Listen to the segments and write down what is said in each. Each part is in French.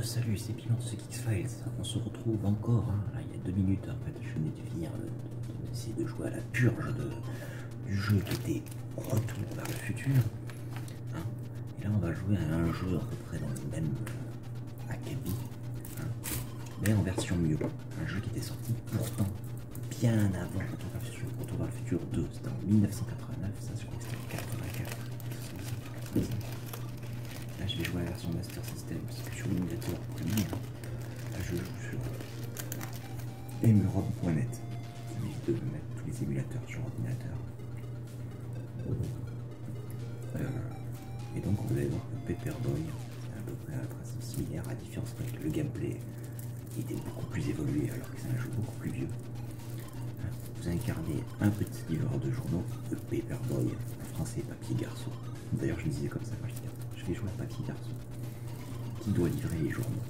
Salut, c'est Bilan de ce X-Files. On se retrouve encore, hein. Là, il y a 2 minutes. En fait, je venais de finir d'essayer de jouer à la purge du jeu qui était Retour vers le futur. Hein. Et là, on va jouer à un jeu à peu près dans le même acabit, hein, mais en version mieux. Un jeu qui était sorti pourtant bien avant Retour vers le futur. Retour vers le futur 2, c'était en 1989. Ça, je crois que c'était en 84. Là, je vais jouer à la version Master System parce que sur l'émulateur premier, là, je joue sur emurob.net. Ça m'évite de mettre tous les émulateurs sur ordinateur. Et donc, vous allez voir que Paperboy, c'est à peu près un principe similaire, à la différence près que le gameplay était beaucoup plus évolué alors que c'est un jeu beaucoup plus vieux. Vous incarnez un petit livreur de journaux, le Paperboy, en français papier garçon. D'ailleurs, je le disais comme ça quand j'étais garçon. Je vais jouer à papier garçon qui doit livrer les journaux.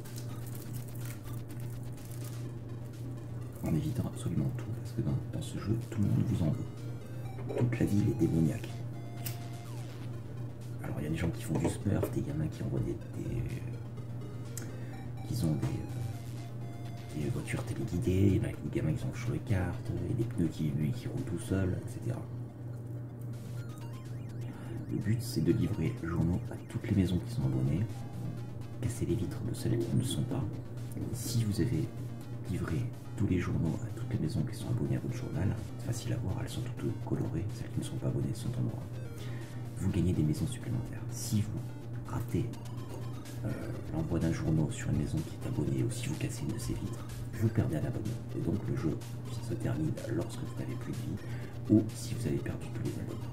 En évitant absolument tout, parce que dans ce jeu, tout le monde vous en veut. Toute la ville est démoniaque. Alors, il y a des gens qui font du smurf, des gamins qui envoient qui ont des voitures téléguidées, il y en a des gamins qui sont sur les cartes, et des pneus qui roulent tout seuls, etc. Le but, c'est de livrer le journal à toutes les maisons qui sont abonnées, casser les vitres de celles qui ne le sont pas. Si vous avez livré tous les journaux à toutes les maisons qui sont abonnées à votre journal, c'est facile à voir, elles sont toutes colorées, celles qui ne sont pas abonnées sont en noir. Vous gagnez des maisons supplémentaires. Si vous ratez l'envoi d'un journal sur une maison qui est abonnée, ou si vous cassez une de ses vitres, vous perdez un abonnement. Et donc le jeu se termine lorsque vous n'avez plus de vie, ou si vous avez perdu tous les abonnements.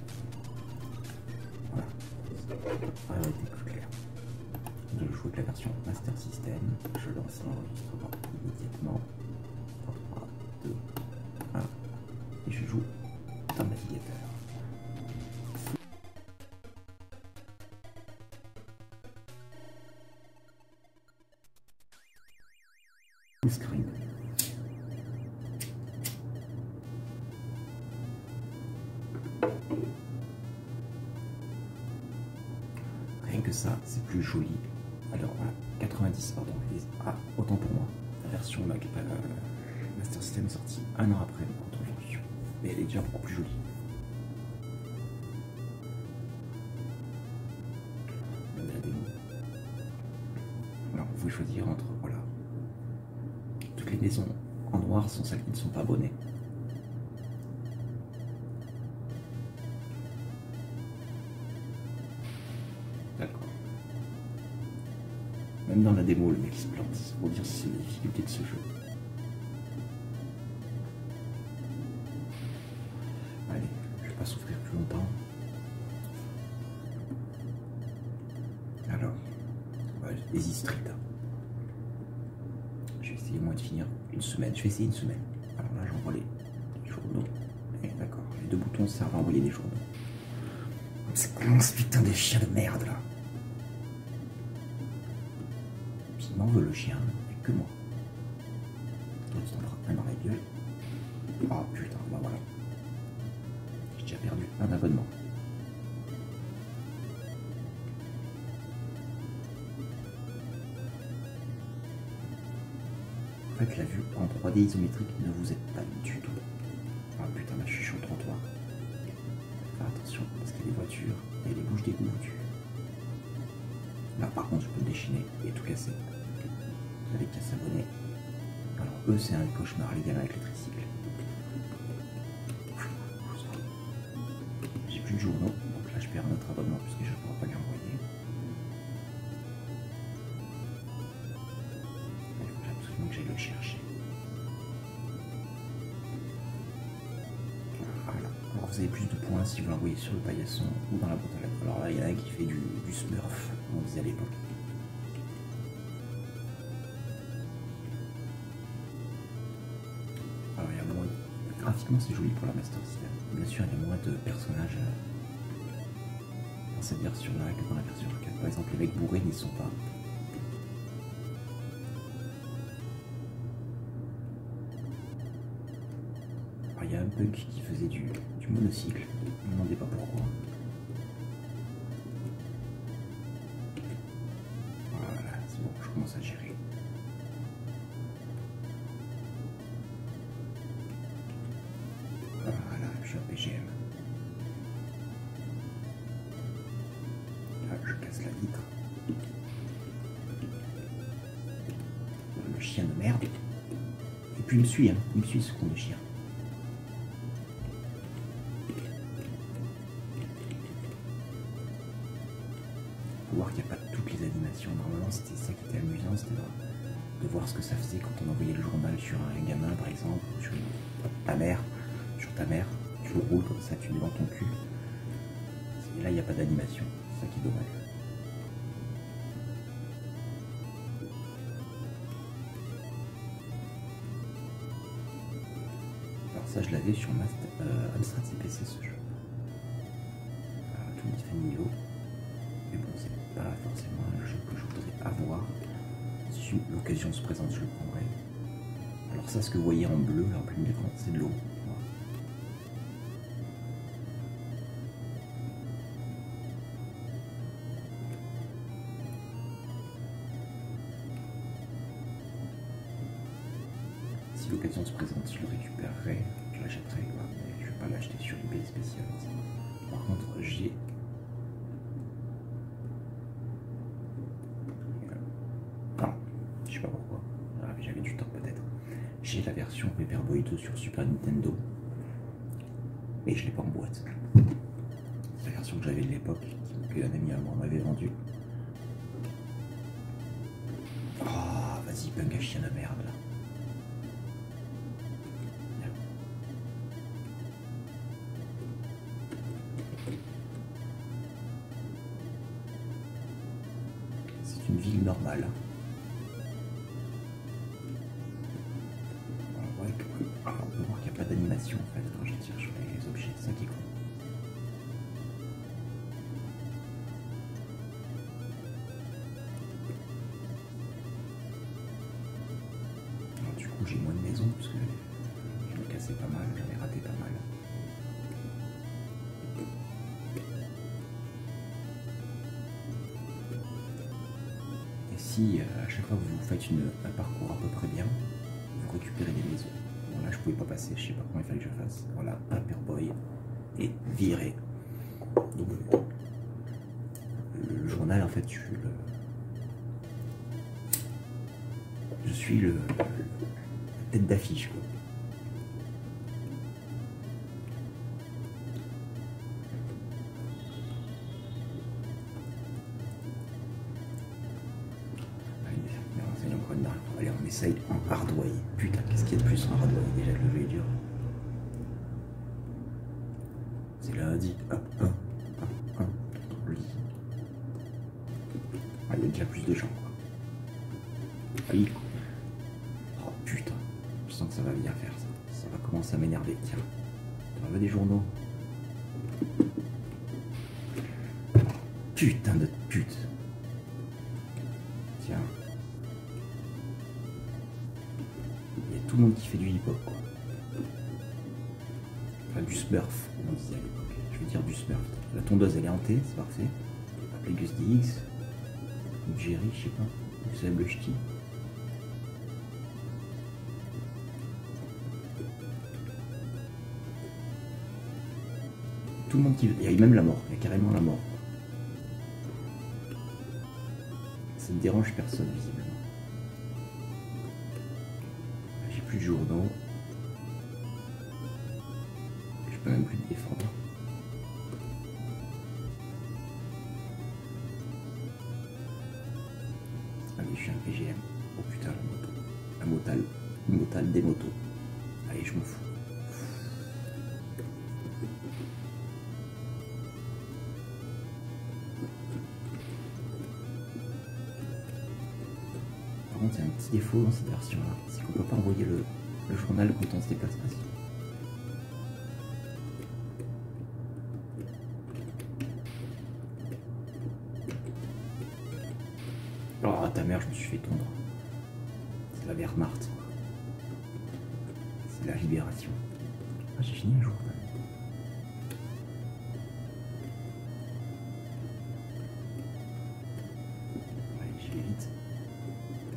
Voilà, ça aurait été plus clair. Je joue avec la version Master System, je lance l'enregistrement immédiatement. 3, 2, 1, et je joue dans le navigateur. Full screen. Rien que ça, c'est plus joli. Alors, 90, pardon. Ah, autant pour moi. La version Master System est sortie un an après Retour vers le futur. Mais elle est déjà beaucoup plus jolie. La démo. Alors, vous pouvez choisir entre, voilà. Toutes les maisons en noir sont celles qui ne sont pas abonnées. D'accord. Même dans la démo, le mec se plante. C'est pour dire si c'est la difficulté de ce jeu. Allez, je vais pas souffrir plus longtemps. Alors, Easy Street. Je vais essayer moi de finir une semaine. Je vais essayer une semaine. Alors là, j'envoie les journaux. D'accord, les 2 boutons servent à envoyer les journaux. C'est comment ce putain de chien de merde là? Il m'en veut le chien, mais que moi. Toi, tu t'en prends un dans la gueule. Oh putain, bah voilà. J'ai déjà perdu un abonnement. En fait, la vue en 3D isométrique ne vous aide pas du tout. Ah putain, là je suis sur le trottoir. Faire attention, parce qu'il y a des voitures et les bouches d'égout. Là par contre, je peux me déchaîner et tout casser. Vous avez qu'à s'abonner. Alors eux, c'est un cauchemar, les gamins avec les tricycles. J'ai plus de journaux, donc là je perds un autre abonnement puisque je ne pourrai pas lui envoyer. Il faut absolument que j'aille le chercher. Voilà. Alors vous avez plus de points si vous l'envoyez sur le paillasson ou dans la boîte à lettres. Alors là, il y en a un qui fait du smurf, comme on disait à l'époque. Alors il y a moins... Graphiquement c'est joli pour la Master System. Bien sûr il y a moins de personnages dans cette version-là que dans la version arcade. Par exemple les mecs bourrés n'y sont pas. Alors il y a un punk qui faisait du monocycle. Ne me demandez pas pourquoi. Voilà, c'est bon, je commence urgences à gérer. Voilà, je suis un PGM. Là, je casse la vitre. Le chien de merde. Et puis il me suit, hein. Il me suit ce con de chien. Faut voir qu'il n'y a pas toutes les animations. Normalement, c'était ça qui était amusant, c'était de voir ce que ça faisait quand on envoyait le journal sur un gamin, par exemple, ou sur ta mère. Sur ta mère, tu le roules comme ça, tu mets dans ton cul. Et là, il n'y a pas d'animation. C'est ça qui est dommage. Alors ça, je l'avais sur Amstrad CPC, ce jeu. Alors, tout fait niveau. Mais bon, c'est pas forcément un jeu que je voudrais avoir. Si l'occasion se présente, je le prendrai. Alors ça, ce que vous voyez en bleu, là, en plein écran, c'est de l'eau. Si l'occasion se présente, je le récupérerai, je l'achèterai, mais je ne vais pas l'acheter sur eBay spécial. Par contre, j'ai... Non, je sais pas pourquoi, j'avais du temps peut-être. J'ai la version Paperboy 2 sur Super Nintendo, mais je l'ai pas en boîte. C'est la version que j'avais de l'époque, qu'un ami à moi m'avait vendue. Oh, vas-y, punk à chien de merde là. C'est une ville normale. Alors, on peut voir qu'il n'y a pas d'animation en fait quand je tire sur les objets, c'est ça qui est con. Alors, du coup, j'ai moins de maisons parce que je me cassais pas mal, j'en ai raté pas mal. Et si à chaque fois que vous faites un parcours à peu près bien, vous récupérez des maisons. Bon, là, je pouvais pas passer, je sais pas comment il fallait que je fasse. Voilà, Paperboy et virer. Donc, le journal, en fait, je suis la tête d'affiche, quoi. Allez, on essaye en hardway. Putain, qu'est-ce qu'il y a de plus en hardway déjà que le jeu est dur. C'est lundi. Hop, hop, hop, hop. Oui. Ah, il y a déjà plus de gens, quoi. Oui. Oh putain. Je sens que ça va bien faire ça. Ça va commencer à m'énerver. Tiens. Tu veux des journaux? Putain de pute. Tiens. Il y a tout le monde qui fait du hip-hop, quoi. Enfin, du smurf, comme on disait à l'époque. Je veux dire du smurf. La tondeuse, elle est hantée, c'est parfait. Appelez Gus DX. Ou Jerry, je sais pas. Vous savez le ch'ti. Tout le monde qui... Il y a même la mort. Il y a carrément la mort. Ça ne dérange personne, visiblement. J'ai plus de journaux. Je peux même plus me défendre. Allez, je suis un PGM. Oh putain, la moto. La motale. Une motale des motos. Allez, je m'en fous. Par contre, il y a un petit défaut dans cette version-là, c'est qu'on ne peut pas envoyer le journal quand on se déplace ainsi. Oh, ta mère, je me suis fait tondre. C'est la Wehrmacht. C'est la libération. Ah, j'ai fini un jour. Allez, je vais vite.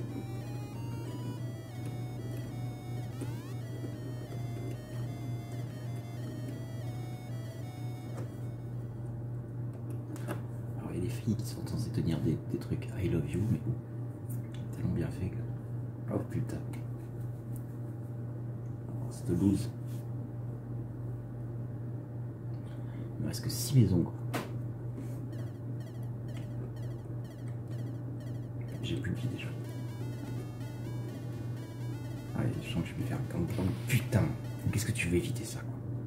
filles qui sont censées tenir des trucs I love you, mais tellement bien fait que. Oh putain. Oh, cette loose. Il me reste que 6 maisons quoi. J'ai plus de vie déjà. Allez, je sens que je vais faire un countdown. Putain, qu'est-ce que tu veux éviter ça quoi.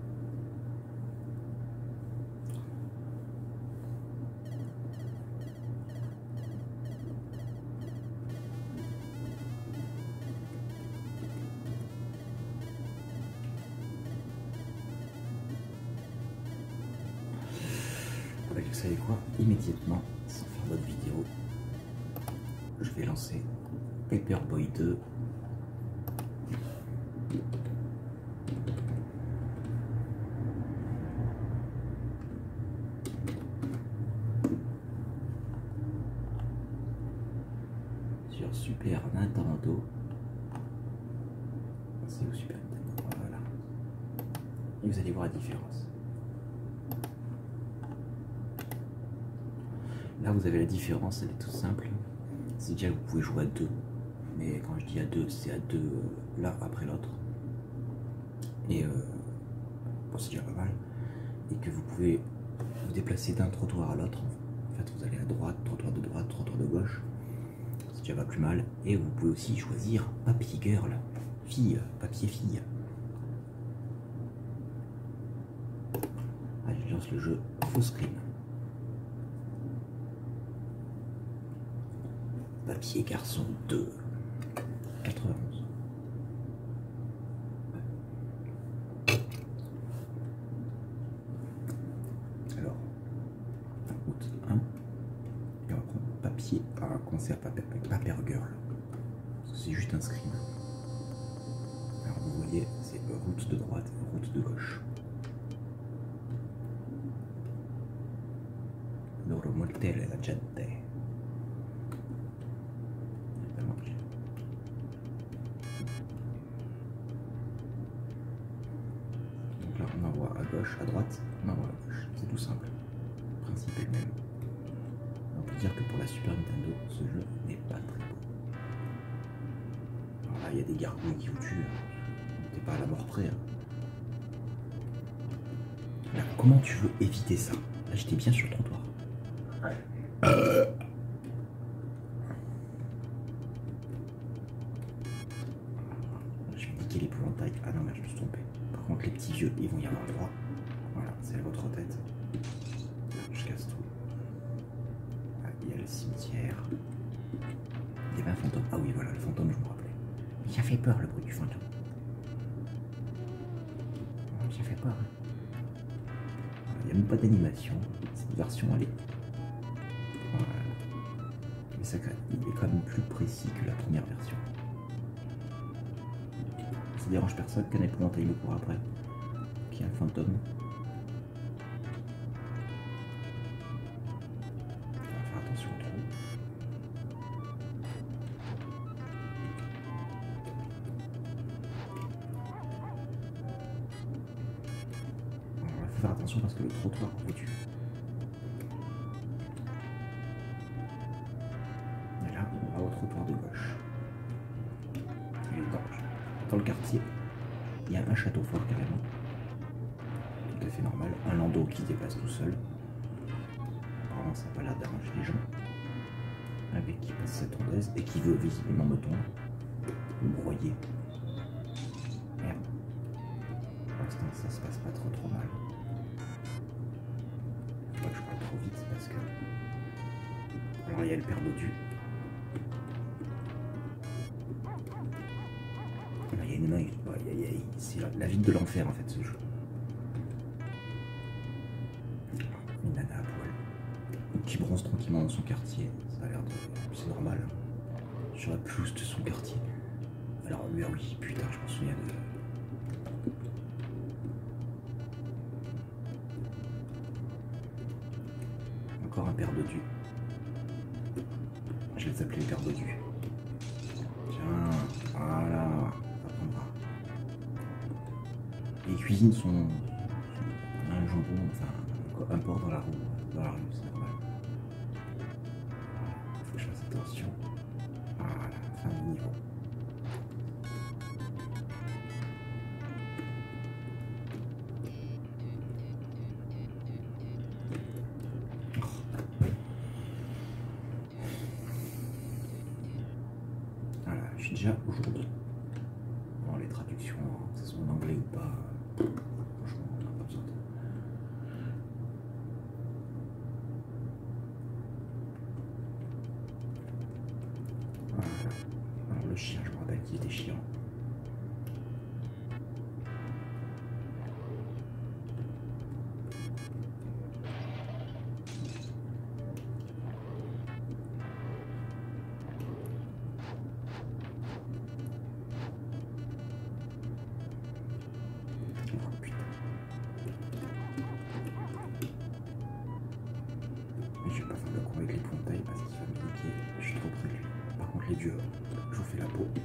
Vous savez quoi? Immédiatement, sans faire d'autres vidéos, je vais lancer Paperboy 2. Sur Super Nintendo. C'est au Super Nintendo, voilà. Et vous allez voir la différence. Là, vous avez la différence, elle est toute simple. C'est déjà que vous pouvez jouer à deux. Mais quand je dis à deux, c'est à deux l'un après l'autre. Et bon, c'est déjà pas mal. Et que vous pouvez vous déplacer d'un trottoir à l'autre. En fait, vous allez à droite, trottoir de gauche. C'est déjà pas plus mal. Et vous pouvez aussi choisir papier girl, fille, papier fille. Allez, je lance le jeu full screen. Papier garçon 2, 91. Alors, route 1, et on va prendre papier à concert Paper Girl. C'est juste un screen. Alors vous voyez, c'est route de droite, route de gauche. Loro mortelle la gente. On envoie à gauche, à droite, on envoie à gauche. C'est tout simple. Le principe est le même. On peut dire que pour la Super Nintendo, ce jeu n'est pas très beau. Alors là, il y a des gargouilles qui vous tuent. T'es pas à la mort près. Là, comment tu veux éviter ça? Là, j'étais bien sur le trottoir. Je vais niquer l'épouvantail. Ah non, merde, je me suis trompé. Par contre, les petits vieux, ils vont y avoir droit. Voilà, c'est votre tête. Je casse tout. Ah, il y a le cimetière. Il y avait un fantôme. Ah oui, voilà, le fantôme, je me rappelais. Ça fait peur, le bruit du fantôme. Ça fait peur. Il n'y a même pas d'animation. Cette version, elle est... Voilà. Mais ça, il est quand même plus précis que la première version. Ça dérange personne qu'un épouvantail le court après. Qu'il y a un fantôme. On va faire attention au trou. On va faire attention parce que le trottoir vous tue. Et là, on va au trottoir de gauche. Et dans le quartier, il y a un château fort carrément. Tout à fait normal. Un landau qui se déplace tout seul. Apparemment, ça n'a pas l'air d'arranger les gens. Un mec qui passe cette tondeuse et qui veut visiblement me tondre. Me broyer. Merde. Pour l'instant, ça se passe pas trop mal. Je crois que je parle trop vite parce que... Alors, il y a le père Dodu. Il y a une main, c'est la ville de l'enfer en fait ce jeu. Une nana à poil qui bronze tranquillement dans son quartier, ça a l'air de... c'est normal. Sur la pelouse de son quartier. Alors lui, ah oui, putain, je m'en souviens de... Encore un père Dodu. Je les appelais le père Dodu. Tiens, voilà. Les cuisines sont un jambon, enfin un porc dans la rue, c'est normal. Voilà, je suis déjà aujourd'hui. Bon, les traductions, que ce soit en anglais ou pas, franchement, on n'a pas besoin de... Voilà. Alors le chien, je me rappelle qu'il était chiant. Je vais pas faire le coup avec les pontailles parce qu'il va me niquer, je suis trop près de lui. Par contre les dieux, je vous fais la peau.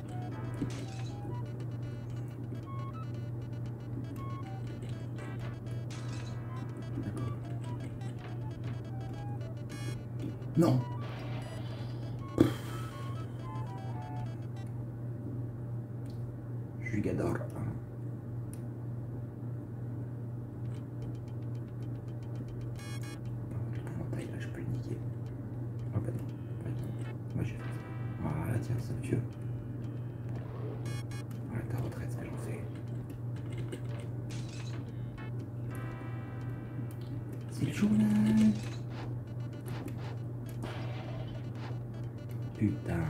D'accord. Non. Jugador. Là, je peux le niquer. Ah bah non. Moi j'ai fait ça. Voilà, tiens, c'est vieux. Voilà ta retraite, ce que j'en fais. C'est le journal. Putain.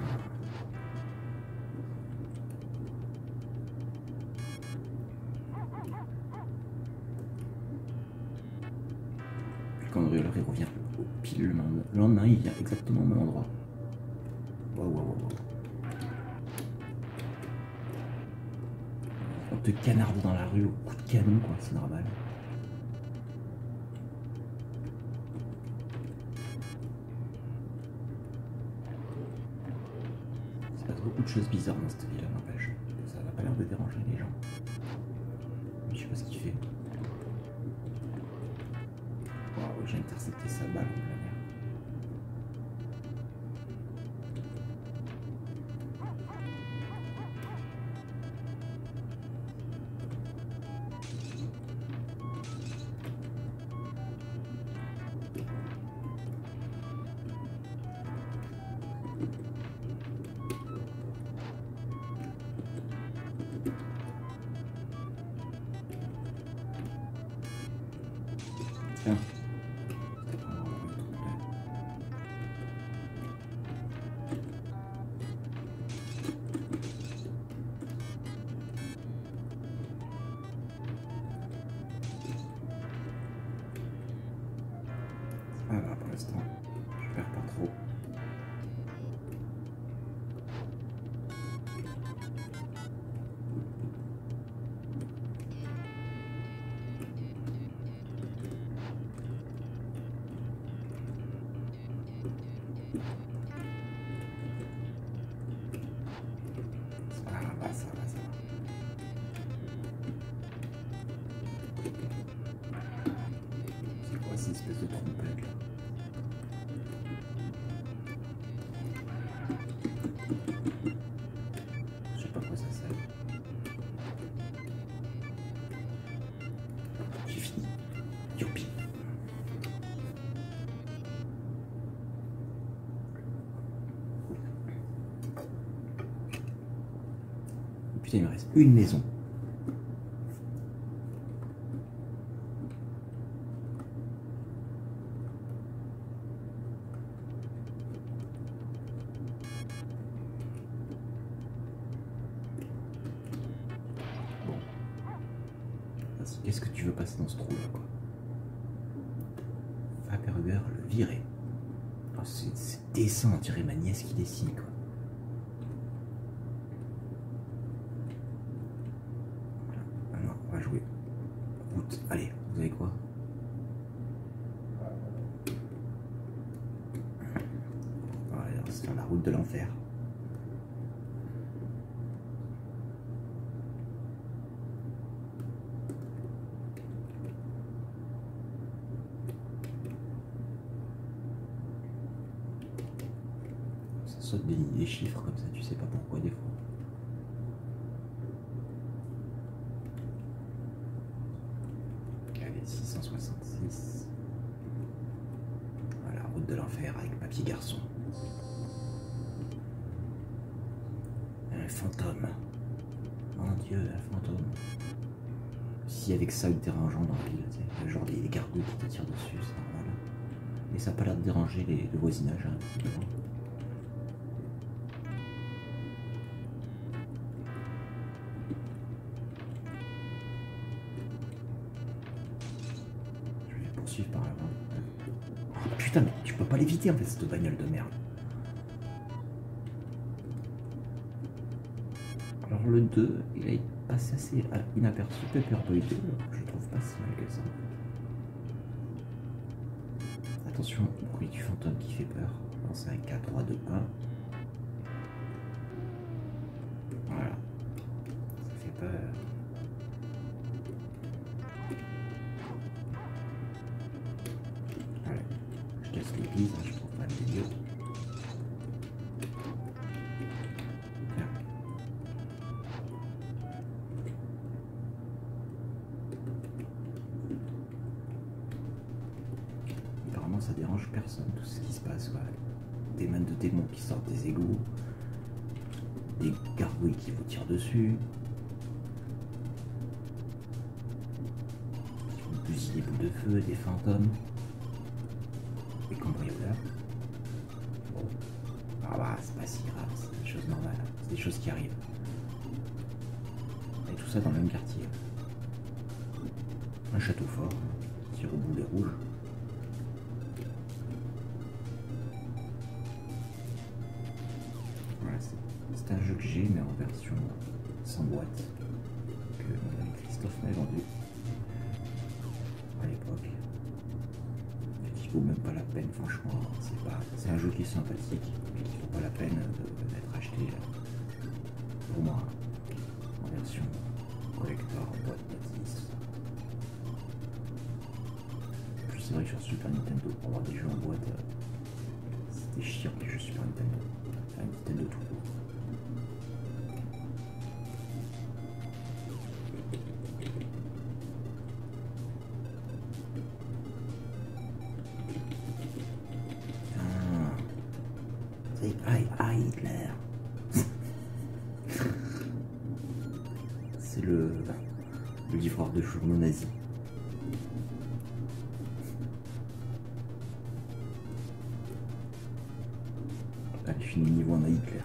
Quand il revient pile le lendemain, il vient exactement au même endroit. Waouh. On te canarde dans la rue au coup de canon, quoi, c'est normal. Il se passe beaucoup de choses bizarres dans cette ville, n'empêche. Ça n'a pas l'air de déranger les gens. Mais je sais pas ce qu'il fait. Waouh, j'ai intercepté sa balle en plein air. Tiens. Ah bah pour l'instant, je perds pas trop. Ah bah ça va. C'est quoi cette espèce de trompette là? Je sais pas quoi ça sert. J'ai fini. Youpi. Putain, il me reste une maison. Bon. Qu'est-ce que tu veux passer dans ce trou là, quoi? Faberger le virer. Oh, c'est dessin, on dirait ma nièce qui dessine, quoi. Alors, on va jouer. Route. Allez, vous savez quoi? Voilà, on va se faire la route de l'enfer. Ça saute des chiffres comme ça, tu sais pas pourquoi des fois. Allez, 666. Voilà, route de l'enfer avec papier garçon. fantôme. Mon Dieu, un fantôme. Si avec ça il dérangeant dans la ville, genre des gargouilles qui te tirent dessus, c'est normal. Mais ça n'a pas l'air de déranger le voisinage. Hein. Je vais poursuivre par là. Oh, putain, mais tu peux pas l'éviter en fait, cette bagnole de merde. Alors le 2, il a passé assez inaperçu. Paperboy 2, je trouve pas si mal que ça. Attention au bruit du fantôme qui fait peur. Dans 5, 4, 3, 2, 1. Voilà. Ça fait peur. Allez. Je casse l'église, hein, je trouve pas le milieu. Ça dérange personne, tout ce qui se passe, quoi. Des mains de démons qui sortent des égouts, des gargouilles qui vous tirent dessus, qui font plus des boules de feu, des fantômes, des cambrioleurs. Bon, ah bah c'est pas si grave, c'est des choses normales, c'est des choses qui arrivent. Et tout ça dans le même quartier. Un château fort, tir au boulet rouge. C'est un jeu que j'ai, mais en version sans boîte, que mon ami Christophe m'a vendu à l'époque. Il vaut même pas la peine, franchement. C'est un jeu qui est sympathique, mais qui ne vaut pas la peine d'être acheté pour moi en version collector, en boîte notice. Puis c'est vrai que sur Super Nintendo, pour avoir des jeux en boîte, c'était chiant les jeux Super Nintendo. Enfin, Nintendo tout court. Ah, Hitler. C'est le livreur de journaux nazis. Allez, je finis le niveau 1 à Hitler.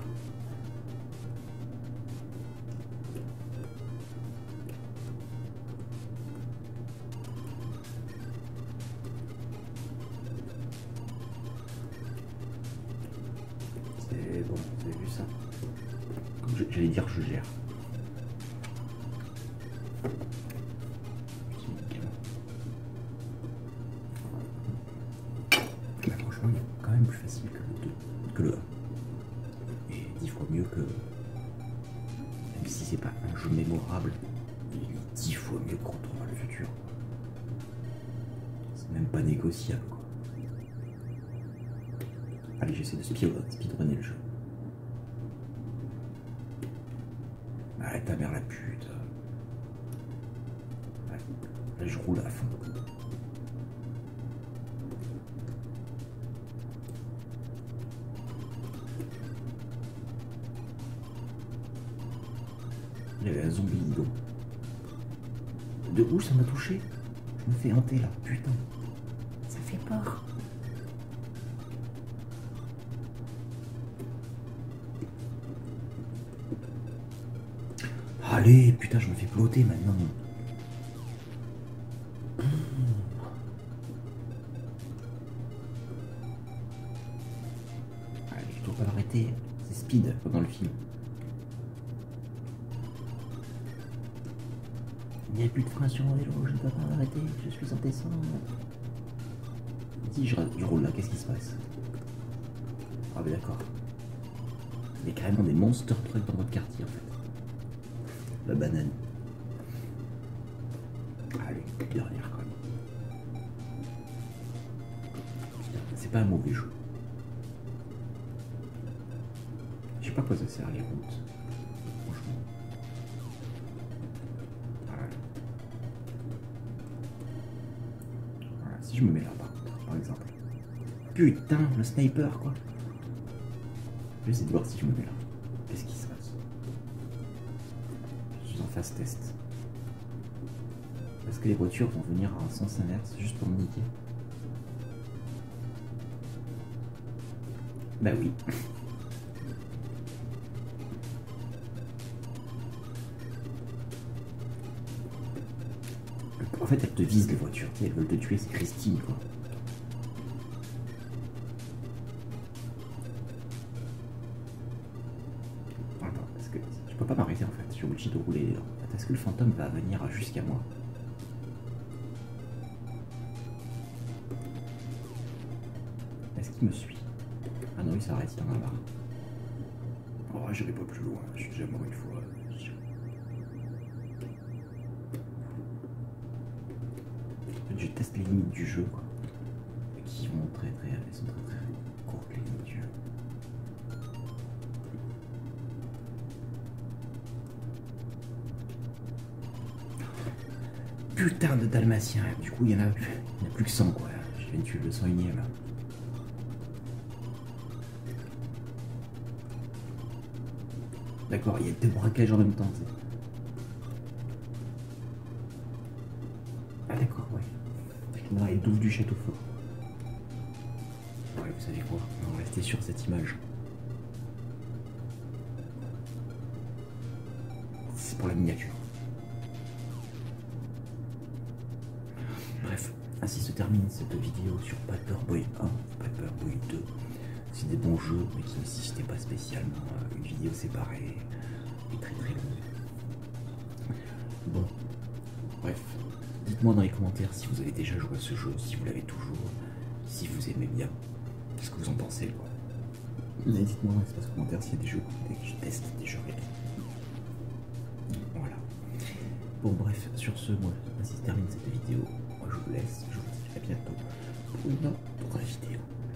C'est bon, vous avez vu ça? J'allais dire je gère. Bah, franchement, il est quand même plus facile que le 1. Et 10 fois mieux que... Même si c'est pas un jeu mémorable, il est 10 fois mieux que Retour vers le futur. C'est même pas négociable, quoi. Allez, j'essaie de speedrunner le jeu. Arrête ta mère la pute. Ouais. Là, je roule à fond. Il y avait un zombie d'eau. De où ça m'a touché? Je me fais hanter là, putain. Ça fait peur. Allez, putain, je me fais ploter maintenant. Allez, je dois pas l'arrêter. C'est speed, comme dans le film. Il n'y a plus de frein sur mon vélo, je ne peux pas l'arrêter, je suis en descente. Si je roule là, qu'est-ce qui se passe? Ah mais d'accord. Il y a carrément des monster trucks dans votre quartier en fait. La banane. Allez, dernière quand même. C'est pas un mauvais jeu. Je sais pas à quoi ça sert les routes. Franchement. Voilà, si je me mets là par exemple. Putain, le sniper quoi. Je vais essayer de voir si je me mets là. Qu'est-ce qui se passe? suis en phase test. Est-ce que les voitures vont venir à un sens inverse juste pour me niquer? Bah oui. En fait, elles te visent les voitures, elles veulent te tuer, c'est Christine quoi. Attends, parce que je peux pas m'arrêter en fait, je suis obligé de rouler. Est-ce que le fantôme va venir jusqu'à moi? Est-ce qu'il me suit? Ah non, il s'arrête, il en a marre. Oh, je vais pas plus loin, je suis déjà mort une fois. Je teste les limites du jeu, quoi. Qui vont elles sont très courtes les limites du jeu. Putain de dalmatien, du coup il y en a plus que 100 quoi. Je viens de tuer le 101ème. D'accord, il y a 2 braquages en même temps. Ah d'accord, ouais. Dans les douves du château fort. Ouais, vous savez quoi? On va rester sur cette image. C'est pour la miniature. Bref, ainsi se termine cette vidéo sur Paperboy 1, Paperboy 2. C'est des bons jeux, mais qui ne nécessitaient pas spécialement une vidéo séparée et très longue. Bon, bref. Dites-moi dans les commentaires si vous avez déjà joué à ce jeu, si vous l'avez toujours, si vous aimez bien, qu'est-ce que vous en pensez quoi. Mais dites-moi dans l'espace commentaire s'il y a des jeux que je teste, des jeux réels. Voilà. Bon bref, sur ce, moi, ainsi se termine cette vidéo. Moi je vous laisse, je vous dis à bientôt pour une autre vidéo.